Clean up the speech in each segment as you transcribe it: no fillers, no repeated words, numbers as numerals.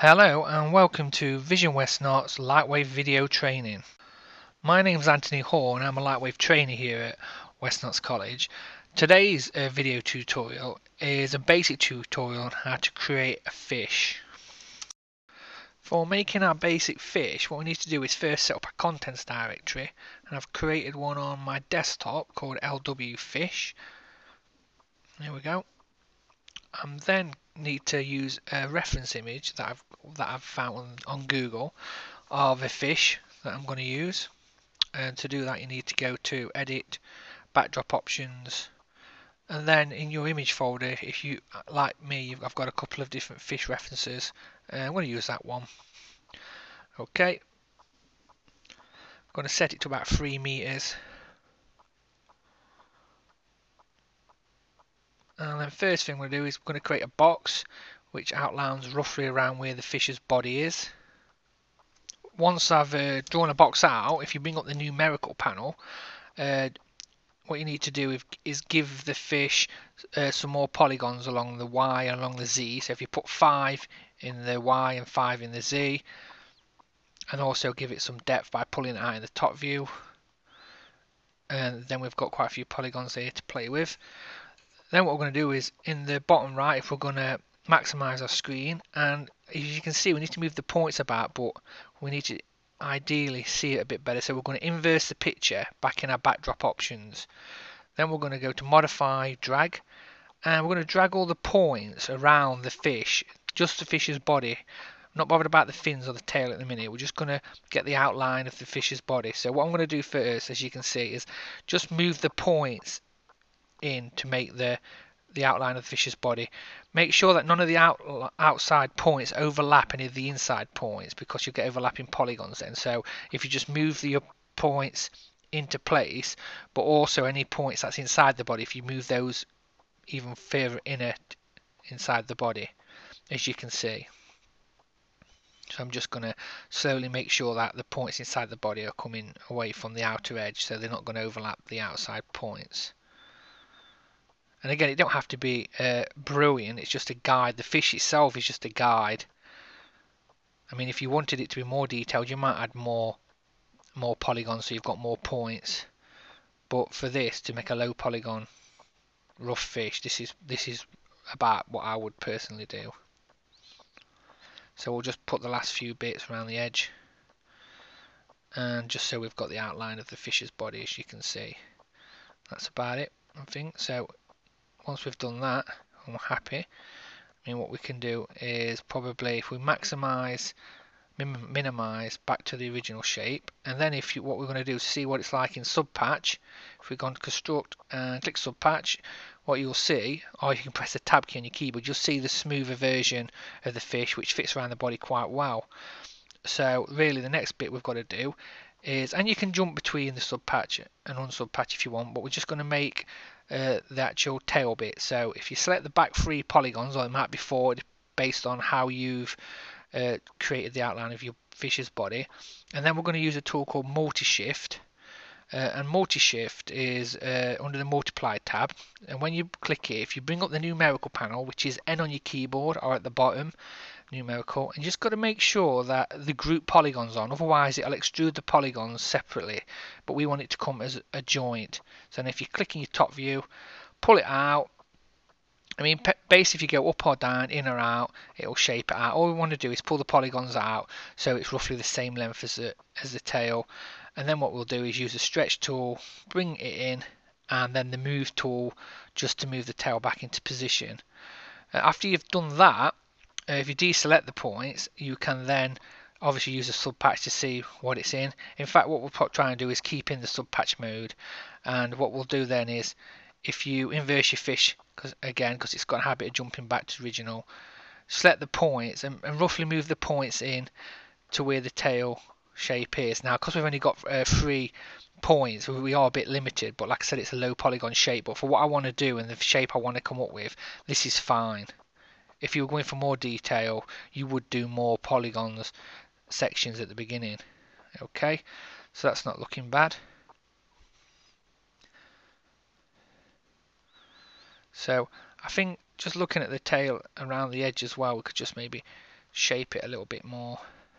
Hello and welcome to Vision Westnot's Lightwave video training. My name is Anthony Hall and I'm a Lightwave trainer here at Westnots College. Today's video tutorial is a basic tutorial on how to create a fish. For making our basic fish, what we need to do is first set up a contents directory, and I've created one on my desktop called LW Fish. There we go. Then need to use a reference image that I've found on Google of a fish that I'm going to use. And to do that, you need to go to Edit, Backdrop Options, and then in your image folder, if you like me, I've got a couple of different fish references. I'm going to use that one. Okay, I'm going to set it to about 3 meters. And then first thing we're going to do is we're going to create a box which outlines roughly around where the fish's body is. Once I've drawn a box out, if you bring up the numerical panel, what you need to do is give the fish some more polygons along the Y and along the Z. So if you put 5 in the Y and 5 in the Z, and also give it some depth by pulling it out in the top view, and then we've got quite a few polygons here to play with. Then what we're going to do is in the bottom right, if we're going to maximize our screen, and as you can see we need to move the points about, but we need to ideally see it a bit better, so we're going to inverse the picture back in our backdrop options. Then we're going to go to modify drag, and we're going to drag all the points around the fish, just the fish's body. I'm not bothered about the fins or the tail at the minute. We're just going to get the outline of the fish's body. So what I'm going to do first, as you can see, is just move the points in to make the outline of the fish's body. Make sure that none of the outside points overlap any of the inside points, because you'll get overlapping polygons then. So if you just move the points into place, but also any points that's inside the body, if you move those even further inside the body, as you can see. So I'm just going to slowly make sure that the points inside the body are coming away from the outer edge, so they're not going to overlap the outside points. And again, it don't have to be brilliant, it's just a guide. The fish itself is just a guide. I mean, if you wanted it to be more detailed, you might add more polygons so you've got more points. But for this, to make a low polygon rough fish, this is about what I would personally do. So we'll just put the last few bits around the edge, and just so we've got the outline of the fish's body, as you can see. That's about it, I think. So once we've done that and we're happy, I mean, what we can do is probably, if we maximize, minimize back to the original shape, and then what we're going to do is see what it's like in subpatch. If we go on to construct and click subpatch, what you'll see, or you can press the tab key on your keyboard, you'll see the smoother version of the fish which fits around the body quite well. So really the next bit we've got to do is, and you can jump between the subpatch and unsubpatch if you want, but we're just going to make the actual tail bit. So if you select the back 3 polygons, or it might be 4 based on how you've created the outline of your fish's body, and then we're going to use a tool called multi-shift, and multi-shift is under the multiply tab, and when you click it, if you bring up the numerical panel, which is N on your keyboard or at the bottom, numerical, and you just got to make sure that the group polygons on, otherwise it'll extrude the polygons separately, but we want it to come as a joint. So then if you click in your top view, pull it out. I mean, basically if you go up or down, in or out, it'll shape it out. All we want to do is pull the polygons out so it's roughly the same length as the tail, and then what we'll do is use the stretch tool, bring it in, and then the move tool just to move the tail back into position. After you've done that, if you deselect the points, you can then obviously use a subpatch to see what it's in. In fact, what we'll try and do is keep in the subpatch mode, and what we'll do then is, if you inverse your fish, because it's got a habit of jumping back to original, select the points and roughly move the points in to where the tail shape is. Now, because we've only got 3 points, we are a bit limited, but like I said, it's a low polygon shape, but for what I want to do and the shape I want to come up with, this is fine. If you were going for more detail, you would do more polygons sections at the beginning. Okay, so that's not looking bad. So I think just looking at the tail around the edge as well, we could just maybe shape it a little bit more.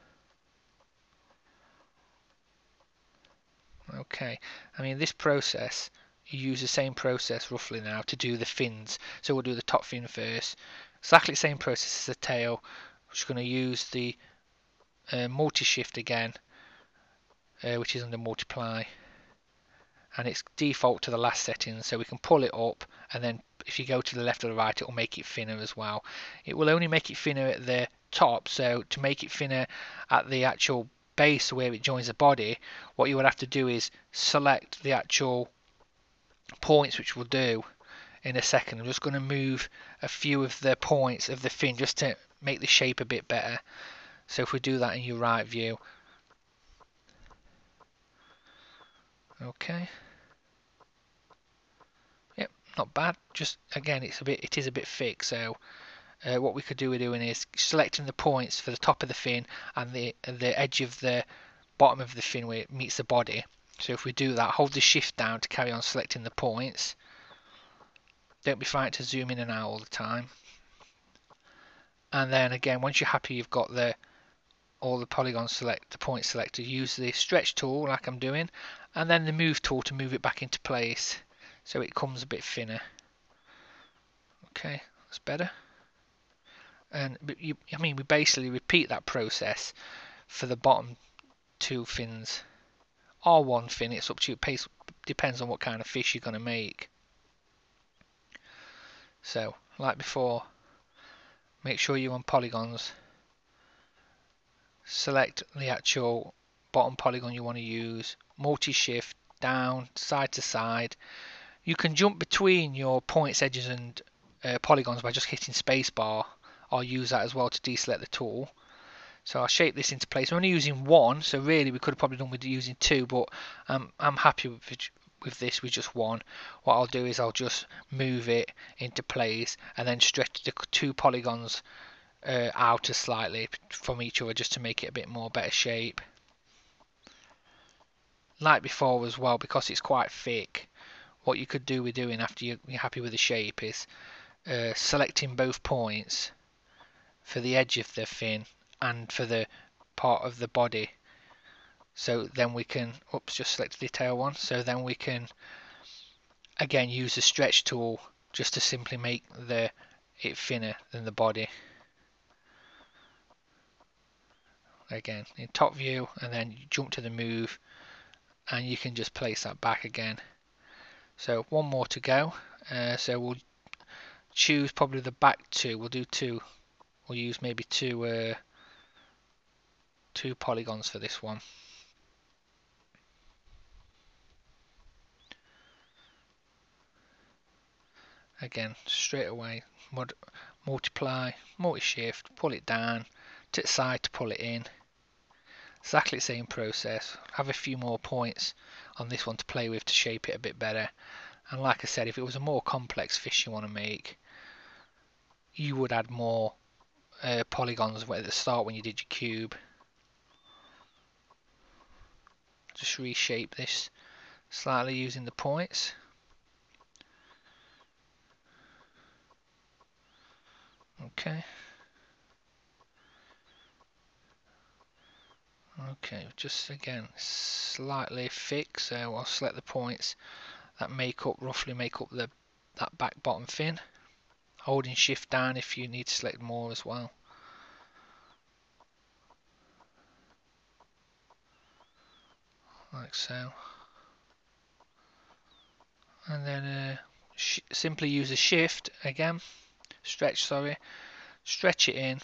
Okay, I mean this process, you use the same process roughly now to do the fins. So we'll do the top fin first. Exactly the same process as the tail. We're just going to use the multi-shift again, which is under multiply, and it's default to the last setting, so we can pull it up, and then if you go to the left or the right, it will make it thinner as well. It will only make it thinner at the top, so to make it thinner at the actual base where it joins the body, what you would have to do is select the actual points, which we'll do in a second. I'm just going to move a few of the points of the fin just to make the shape a bit better. So if we do that in your right view, okay, yep, not bad. Just again, it is a bit thick, so what we could do is selecting the points for the top of the fin and the edge of the bottom of the fin where it meets the body. So if we do that, hold the shift down to carry on selecting the points. Don't be frightened to zoom in and out all the time. And then again, once you're happy you've got all the polygons the points selected, use the stretch tool like I'm doing, and then the move tool to move it back into place so it comes a bit thinner. Okay, that's better. And I mean, we basically repeat that process for the bottom two fins, or one fin. It's up to you. Depends on what kind of fish you're going to make. So, like before, make sure you're on polygons. Select the actual bottom polygon you want to use. Multi-shift down, side to side. You can jump between your points, edges, and polygons by just hitting spacebar. I'll use that as well to deselect the tool. So I'll shape this into place. I'm only using one, so really we could have probably done with using two, but I'm happy with this with just one. What I'll do is I'll just move it into place and then stretch the two polygons outer slightly from each other just to make it a bit more better shape. Like before as well, because it's quite thick, what you could do with doing after you're happy with the shape is selecting both points for the edge of the fin and for the part of the body. So then we can, just select the tail one, so then we can again use the stretch tool just to simply make it thinner than the body. Again in top view, and then you jump to the move and you can just place that back again. So one more to go. So we'll choose probably the back two. We'll do two. We'll use maybe two polygons for this one. Again, straight away, multiply, multi-shift, pull it down to the side to pull it in. Exactly the same process. Have a few more points on this one to play with to shape it a bit better. And like I said, if it was a more complex fish you want to make, you would add more polygons at the start when you did your cube. Just reshape this slightly using the points. Okay. Okay, just again slightly thick, so I'll select the points that roughly make up that back bottom fin. Holding shift down if you need to select more as well. Like so. And then simply use a shift again, stretch it in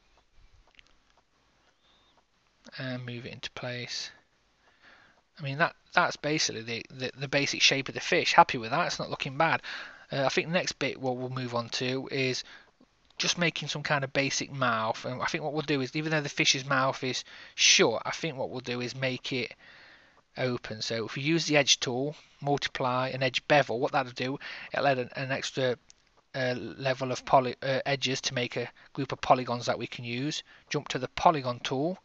and move it into place. I mean that's basically the basic shape of the fish. Happy with that? It's not looking bad. I think the next bit what we'll move on to is just making some kind of basic mouth. And I think what we'll do is, even though the fish's mouth is shut, I think what we'll do is make it open. So if we use the edge tool, multiply and edge bevel, what that'll do, it'll add an extra level of edges to make a group of polygons that we can use. Jump to the polygon tool,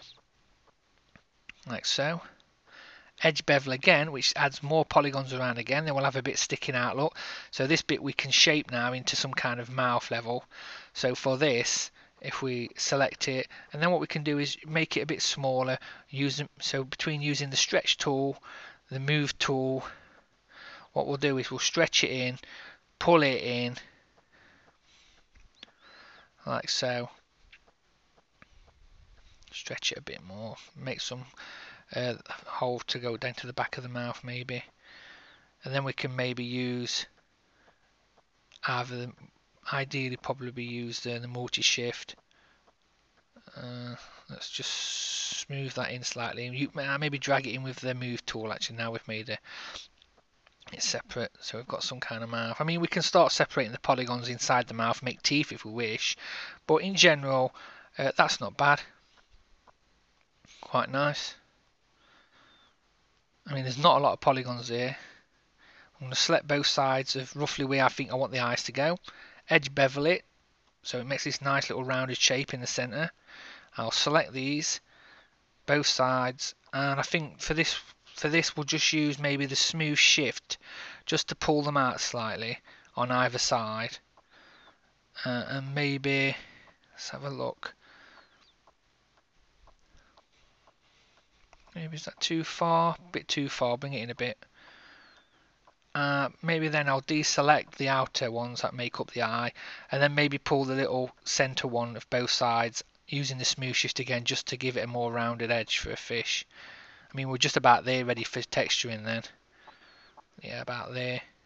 like so. Edge bevel again, which adds more polygons around again. Then we'll have a bit sticking out look. So this bit we can shape now into some kind of mouth level. So for this, if we select it, and then what we can do is make it a bit smaller, so between using the stretch tool, the move tool, what we'll do is we'll stretch it in, pull it in like so, stretch it a bit more, make some hole to go down to the back of the mouth maybe, and then we can maybe use ideally probably use the multi-shift. Let's just smooth that in slightly. Maybe drag it in with the move tool. Actually, now we've made it separate, so we've got some kind of mouth. I mean, we can start separating the polygons inside the mouth, make teeth if we wish, but in general, that's not bad. Quite nice. I mean, there's not a lot of polygons here. I'm going to select both sides of roughly where I think I want the eyes to go. Edge bevel it, so it makes this nice little rounded shape in the center. I'll select these, both sides, and I think for this we'll just use maybe the smooth shift just to pull them out slightly on either side, and maybe let's have a look. Maybe is that too far? A bit too far. Bring it in a bit. Maybe then I'll deselect the outer ones that make up the eye, and then maybe pull the little center one of both sides using the smooth shift again, just to give it a more rounded edge for a fish. I mean, we're just about there ready for texturing then. Yeah, about there.